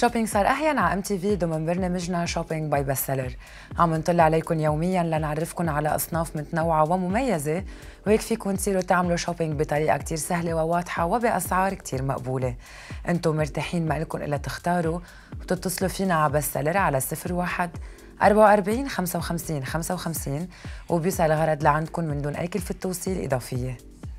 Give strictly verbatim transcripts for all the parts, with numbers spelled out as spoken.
الشوبينج صار أحيانا على ام تي في ضمن برنامجنا شوبينج باي بست سيلر. عم نطلع عليكم يوميا لنعرفكم على أصناف متنوعة ومميزة، وهيك فيكم تصيروا تعملوا شوبينج بطريقة كتير سهلة وواضحة وبأسعار كتير مقبولة. انتم مرتاحين، ما لكم إلا تختاروا وتتصلوا فينا على بست سيلر على صفر واحد أربعة وأربعين خمسة وخمسين خمسة وخمسين وبيوصل الغرض لعندكم من دون أي كلفة توصيل إضافية.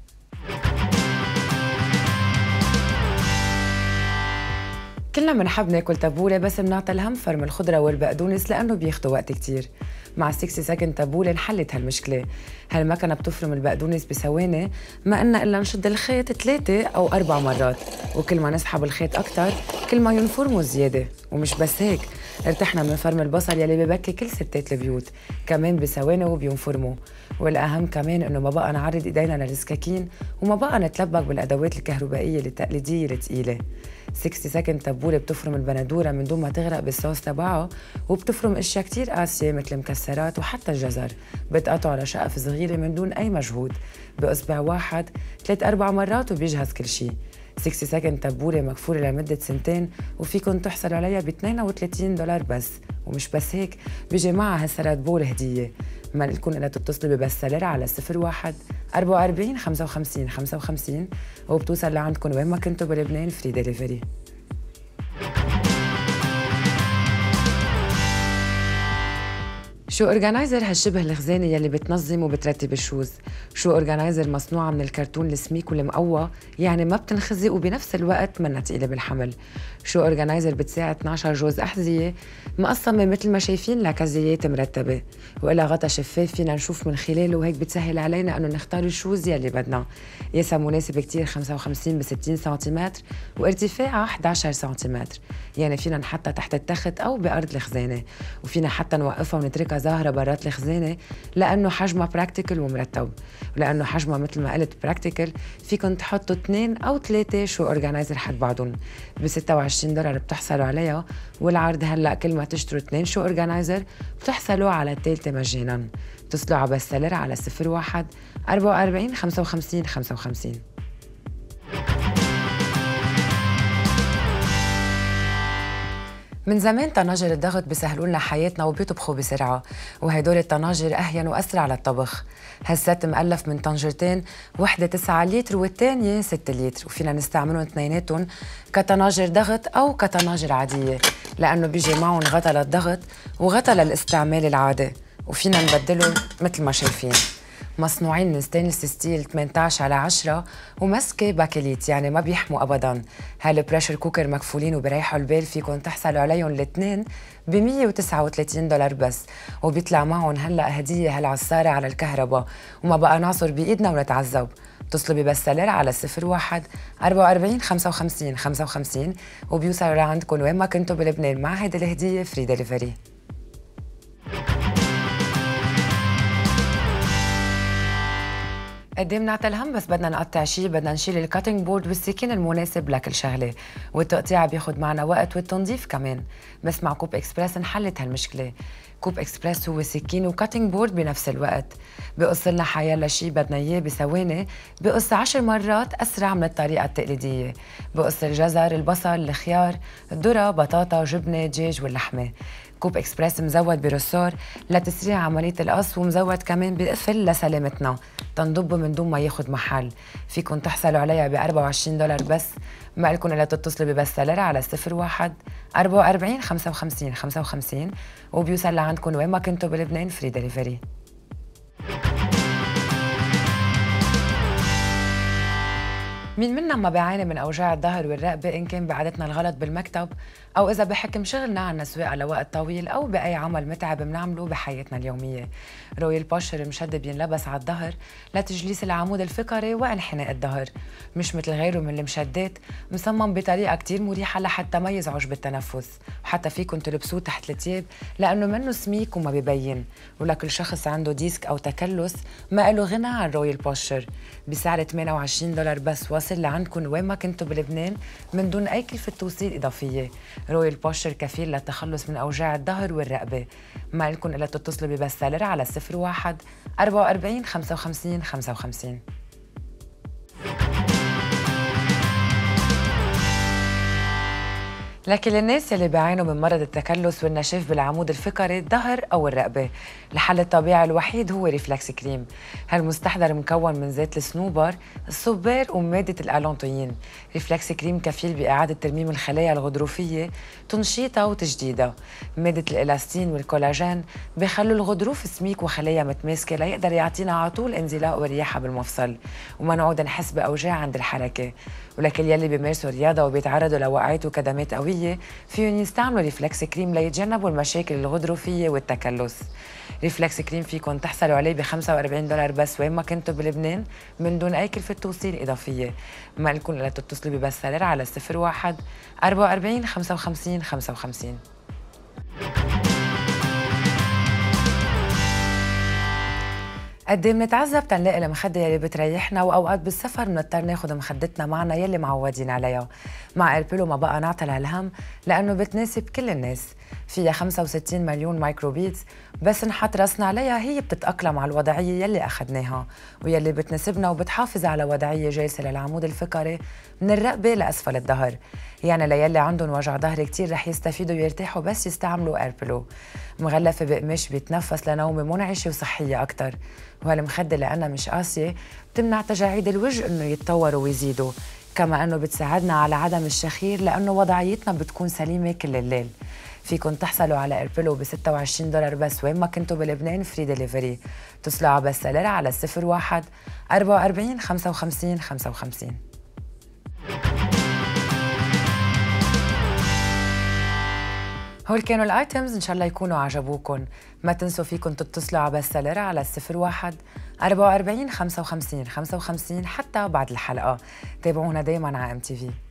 كلنا بنحب ناكل تبوله، بس بنعطي الهم فرم الخضره والبقدونس لانه بياخدوا وقت كتير. مع ستين سكند تبوله انحلت هالمشكله. هالمكنه بتفرم البقدونس بثواني، ما قلنا الا نشد الخيط ثلاثه او اربع مرات، وكل ما نسحب الخيط اكثر كل ما ينفرموا زياده. ومش بس هيك، ارتحنا من فرم البصل يلي ببكي كل ستات البيوت، كمان بثواني وبينفرموا. والاهم كمان انه ما بقى نعرض ايدينا للسكاكين، وما بقى نتلبك بالادوات الكهربائيه التقليديه الثقيله. ستين سكند تبوله بتفرم البندوره من دون ما تغرق بالصوص تبعها، وبتفرم اشياء كتير قاسيه مثل مكسرات وحتى الجزر، بتقطعه على شقف صغيره من دون اي مجهود، باصبع واحد ثلاث اربع مرات وبيجهز كل شيء. ستين سكند تبوله مكفوله لمده سنتين، وفيكن تحصلوا عليها ب اثنين وثلاثين دولار بس. ومش بس هيك، بيجي معها هالسلات بول هديه. ما لكم الا تتصلوا ببست سيلر على صفر واحد أربعة وأربعين خمسة وخمسين خمسة وخمسين وبتوصل لعندكم وين ما كنتوا بلبنان، فري ديليفري. شو اورجانايزر هالشبه الخزانه يلي بتنظم وبترتب الشوز. شو اورجانايزر مصنوعه من الكرتون السميك والمقوى، يعني ما بتنخزق وبنفس الوقت منا ثقيله بالحمل. شو اورجانايزر بتساعد اثنعش جوز احذيه مقسمه مثل ما شايفين لكزيات مرتبه، وإلها غطا شفاف فينا نشوف من خلاله، وهيك بتسهل علينا انه نختار الشوز يلي بدنا. قياسها مناسب كتير، خمسة وخمسين ب ستين سنتيمتر وارتفاعها إحدى عشر سنتيمتر، يعني فينا نحطها تحت التخت او بارض الخزانه، وفينا حتى نوقفها ونتركها ظاهره برات الخزانه لانه حجمها براكتيكل ومرتب. ولانه حجمها مثل ما قلت براكتيكل، فيكم تحطوا اثنين او ثلاثه شو اورجانايزر حد بعضهم. ب ستة وعشرين دولار بتحصلوا عليها، والعرض هلا كل ما تشتروا اثنين شو اورجانايزر بتحصلوا على الثالثه مجانا. اتصلوا على بست سيلر على صفر واحد أربعة وأربعين خمسة وخمسين خمسة وخمسين. من زمان طناجر الضغط بيسهلوا لنا حياتنا وبيطبخوا بسرعه، وهدول الطناجر اهين واسرع للطبخ. هالست مؤلف من طنجرتين، وحده تسعة لتر والثانيه ستة لتر، وفينا نستعملهم اثنيناتهم كطناجر ضغط او كطناجر عاديه، لانه بيجي معهم غطا للضغط وغطا للاستعمال العادي، وفينا نبدلهم مثل ما شايفين. مصنوعين من ستينلس ستيل ثمانية عشر على عشرة ومسكه باكليت، يعني ما بيحموا ابدا. هالبريشر كوكر مكفولين وبريحوا البال، فيكم تحصلوا عليهم الاثنين ب مية وتسعة وثلاثين دولار بس، وبيطلع معهم هلا هديه هالعصاره على الكهرباء، وما بقى نعصر بايدنا ونتعذب. اتصلوا ببست سيلر على صفر واحد أربعة وأربعين خمسة وخمسين خمسة وخمسين وبيوصلوا لعندكم وين ما كنتوا بلبنان مع هيدي الهديه فري ديليفري. قدام نعطي الهم، بس بدنا نقطع شيء، بدنا نشيل الكاتنج بورد والسكين المناسب لكل شغله، والتقطيع بياخد معنا وقت والتنظيف كمان. بس مع كوب اكسبرس انحلت هالمشكله. كوب اكسبرس هو سكين وكاتنج بورد بنفس الوقت، بقص لنا حيلا شيء بدنا اياه بثواني، بقص عشر مرات اسرع من الطريقه التقليديه. بقص الجزر، البصل، الخيار، الذره، بطاطا، جبنه، دجاج واللحمه. كوب اكسبرس مزود برسور لتسريع عمليه القص، ومزود كمان بقفل لسلامتنا تنضبه من دون ما ياخد محل. فيكن تحصلوا عليها ب أربعة وعشرين دولار بس. ما لكم الا تتصلوا ببست سيلر على صفر واحد أربعة وأربعين خمسة وخمسين خمسة وخمسين وبيوصل لعندكم وين ما كنتوا بلبنان، فري ديليفري. مين منا ما بيعاني من اوجاع الظهر والرقبه، ان كان بعادتنا الغلط بالمكتب، او اذا بحكم شغلنا عنا سواقه لوقت طويل، او باي عمل متعب بنعمله بحياتنا اليوميه. رويال بوشر مشد بينلبس على الظهر لتجليس العمود الفقري وانحناء الظهر، مش مثل غيره من المشدات، مصمم بطريقه كتير مريحه لحتى ما يزعج بالتنفس، وحتى فيكم تلبسوه تحت الثياب لانه منه سميك وما ببين. ولكل شخص عنده ديسك او تكلس ما له غنى عن رويال بوشر، بسعر ثمانية وعشرين دولار بس، واصل لعندكم وين ما كنتوا بلبنان من دون اي كلفه توصيل اضافيه. رويال بوشر كفيل للتخلص من اوجاع الظهر والرقبه. ما لكم الا تتصلوا ببست سيلر على صفر واحد أربعة وأربعين خمسة وخمسين خمسة وخمسين. لكن الناس اللي بيعانوا من مرض التكلس والنشاف بالعمود الفقري الظهر أو الرقبة، الحل الطبيعي الوحيد هو ريفلكس كريم. هالمستحضر مكون من زيت الصنوبر، الصبار ومادة الألانتوين. ريفلكس كريم كفيل بإعادة ترميم الخلايا الغضروفية، تنشيطها وتجديدها. مادة الإلاستين والكولاجين بيخلوا الغضروف سميك وخلايا متماسكة ليقدر يعطينا على طول انزلاق ورياحة بالمفصل، وما نعود نحس بأوجاع عند الحركة. ولكل يلي بيمارسوا رياضة وبيتعرضوا لوقعات وكدمات قوية فيهم يستعملوا ريفلكس كريم ليتجنبوا المشاكل الغضروفية والتكلس. ريفلكس كريم فيكن تحصلوا عليه ب خمسة وأربعين دولار بس وين ما كنتوا بلبنان من دون أي كلفة توصيل إضافية. ما لكم إلا تتصلوا ببس سالر على صفر واحد أربعة وأربعين خمسة وخمسين خمسة وخمسين. قد ايه منتعذب تنلاقي المخدة يلي بتريحنا، واوقات بالسفر بنضطر ناخد مخدتنا معنا يلي معودين عليها. مع ايربيلو ما بقى نعطل هالهم لانه بتناسب كل الناس. فيها خمسة وستين مليون مايكروبيتس، بس نحط راسنا عليها هي بتتأقلم على الوضعية يلي أخدناها ويلي بتناسبنا، وبتحافظ على وضعية جالسة للعمود الفقري من الرقبة لأسفل الظهر. يعني ليلي عندهم وجع ظهر كتير رح يستفيدوا ويرتاحوا بس يستعملوا ايربيلو. مغلفة بقماش بيتنفس لنومة منعشة وصحية أكتر. وهالمخدة لأنها مش قاسية بتمنع تجاعيد الوجه إنه يتطوروا ويزيدوا، كما أنه بتساعدنا على عدم الشخير لأنه وضعيتنا بتكون سليمة كل الليل. فيكن تحصلوا على ايربيلو ب ستة وعشرين دولار بس وين ما كنتوا بلبنان، فري ديليفري. اتصلوا على بس سالر على صفر واحد أربعة وأربعين خمسة وخمسين خمسة وخمسين. هول كانوا الايتمز، ان شاء الله يكونوا عجبوكم. ما تنسوا فيكم تتصلوا على بس سالر على صفر واحد أربعة وأربعين خمسة وخمسين خمسة وخمسين حتى بعد الحلقة. تابعونا دايما على ام تي في.